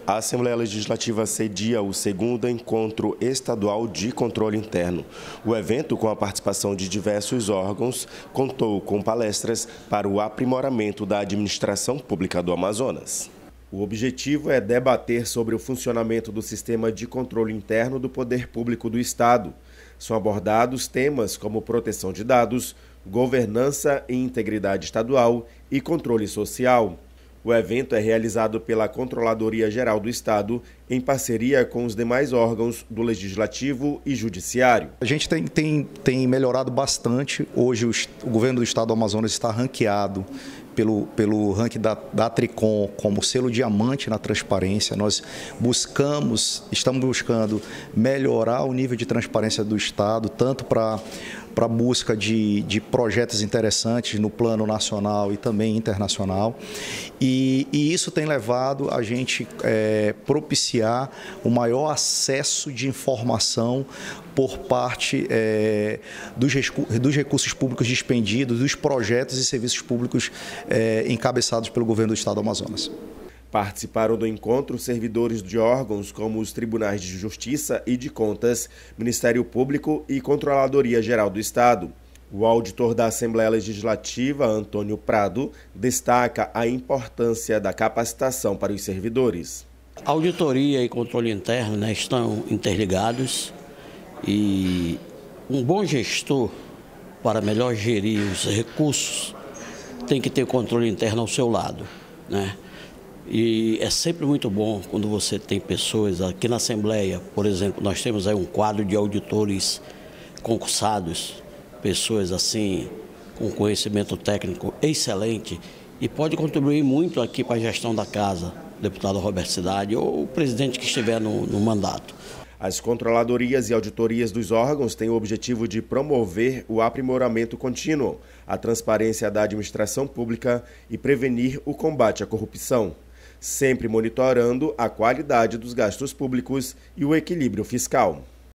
A Assembleia Legislativa cedia o segundo encontro estadual de controle interno. O evento, com a participação de diversos órgãos, contou com palestras para o aprimoramento da administração pública do Amazonas. O objetivo é debater sobre o funcionamento do sistema de controle interno do poder público do Estado. São abordados temas como proteção de dados, governança e integridade estadual e controle social. O evento é realizado pela Controladoria Geral do Estado, em parceria com os demais órgãos do Legislativo e Judiciário. A gente tem melhorado bastante. Hoje o governo do Estado do Amazonas está ranqueado pelo ranking da Tricom como selo diamante na transparência. Nós estamos buscando melhorar o nível de transparência do Estado, tanto para a busca de projetos interessantes no plano nacional e também internacional. E isso tem levado a gente propiciar o maior acesso de informação por parte dos recursos públicos dispendidos, dos projetos e serviços públicos encabeçados pelo governo do Estado do Amazonas. Participaram do encontro servidores de órgãos como os Tribunais de Justiça e de Contas, Ministério Público e Controladoria Geral do Estado. O auditor da Assembleia Legislativa, Antônio Prado, destaca a importância da capacitação para os servidores. Auditoria e controle interno, estão interligados e um bom gestor, para melhor gerir os recursos, tem que ter controle interno ao seu lado, E é sempre muito bom quando você tem pessoas aqui na Assembleia, por exemplo, nós temos aí um quadro de auditores concursados, pessoas assim com conhecimento técnico excelente e pode contribuir muito aqui para a gestão da casa, o deputado Roberto Cidade ou o presidente que estiver no mandato. As controladorias e auditorias dos órgãos têm o objetivo de promover o aprimoramento contínuo, a transparência da administração pública e prevenir o combate à corrupção, sempre monitorando a qualidade dos gastos públicos e o equilíbrio fiscal.